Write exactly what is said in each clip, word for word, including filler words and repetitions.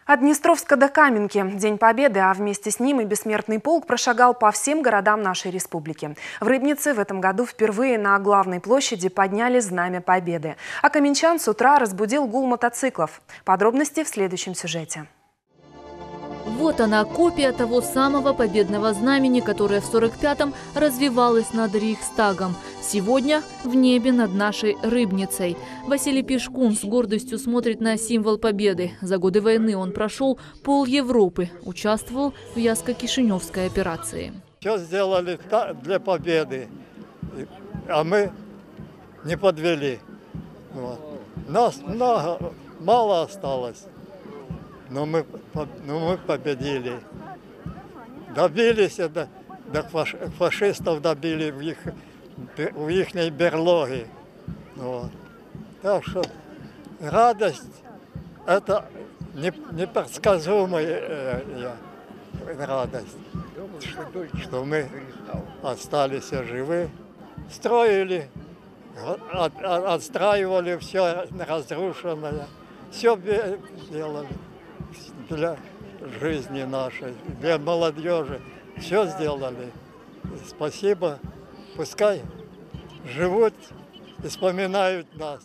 От Днестровска до Каменки. День Победы, а вместе с ним и бессмертный полк прошагал по всем городам нашей республики. В Рыбнице в этом году впервые на главной площади подняли знамя Победы. А каменчан с утра разбудил гул мотоциклов. Подробности в следующем сюжете. Вот она, копия того самого победного знамени, которое в сорок пятом развивалось над Рейхстагом. Сегодня в небе над нашей Рыбницей. Василий Пешкун с гордостью смотрит на символ победы. За годы войны он прошел пол Европы, участвовал в Яско-Кишиневской операции. Все сделали для победы, а мы не подвели. Вот. Нас много, мало осталось. Но мы, но мы победили. Добились, до, до фашистов добили в их, в их берлоге. Вот. Так что радость – это непредсказуемая радость, что мы остались живы, строили, от, отстраивали все разрушенное, все делали. Для жизни нашей, для молодежи. Все сделали. Спасибо. Пускай живут и вспоминают нас.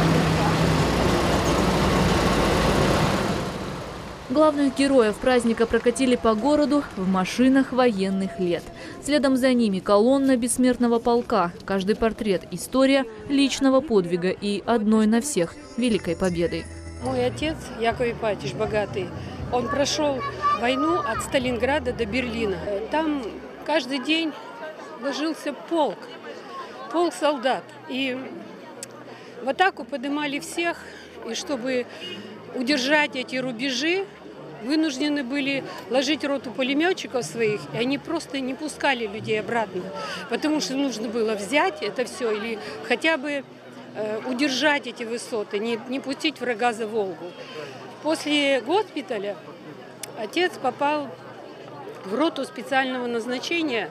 Главных героев праздника прокатили по городу в машинах военных лет. Следом за ними колонна бессмертного полка. Каждый портрет – история личного подвига и одной на всех – великой победы. Мой отец, Яков Ипатьевич Богатый, он прошел войну от Сталинграда до Берлина. Там каждый день ложился полк, полк солдат. И в атаку поднимали всех, и чтобы удержать эти рубежи, вынуждены были ложить роту пулеметчиков своих, и они просто не пускали людей обратно, потому что нужно было взять это все или хотя бы удержать эти высоты, не, не пустить врага за Волгу. После госпиталя отец попал в роту специального назначения.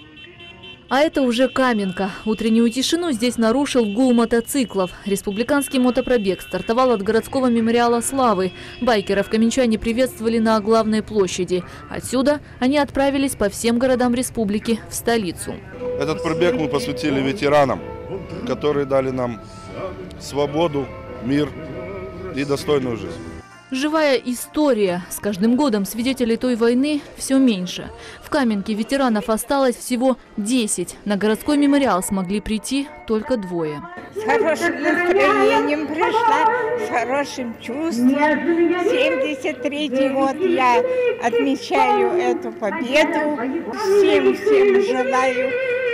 А это уже Каменка. Утреннюю тишину здесь нарушил гул мотоциклов. Республиканский мотопробег стартовал от городского мемориала славы. Байкеров каменчане приветствовали на главной площади. Отсюда они отправились по всем городам республики в столицу. Этот пробег мы посвятили ветеранам, которые дали нам свободу, мир и достойную жизнь. Живая история. С каждым годом свидетелей той войны все меньше. В Каменке ветеранов осталось всего десять. На городской мемориал смогли прийти только двое. С хорошим настроением пришла, с хорошим чувством. семьдесят третий год я отмечаю эту победу. Всем, всем желаю,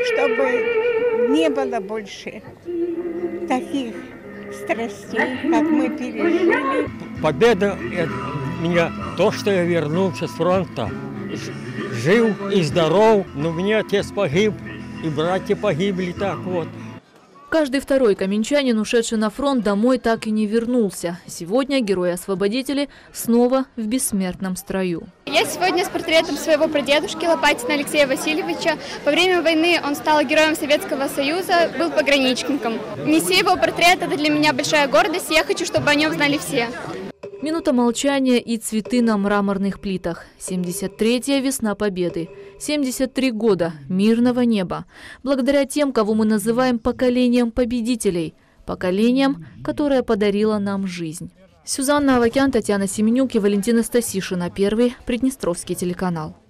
чтобы не было больше таких страстей, как мы пережили. Победа – меня то, что я вернулся с фронта. Жив и здоров, но у меня отец погиб, и братья погибли так вот. Каждый второй каменчанин, ушедший на фронт, домой так и не вернулся. Сегодня герои-освободители снова в бессмертном строю. Я сегодня с портретом своего прадедушки Лопатина Алексея Васильевича. Во время войны он стал героем Советского Союза, был пограничником. Нести его портрет – это для меня большая гордость, и я хочу, чтобы о нем знали все. Минута молчания и цветы на мраморных плитах. семьдесят третья весна Победы. семьдесят три года мирного неба. Благодаря тем, кого мы называем поколением победителей. Поколением, которое подарило нам жизнь. Сюзанна Авакян, Татьяна Семенюк и Валентина Стасишина. Первый Приднестровский телеканал.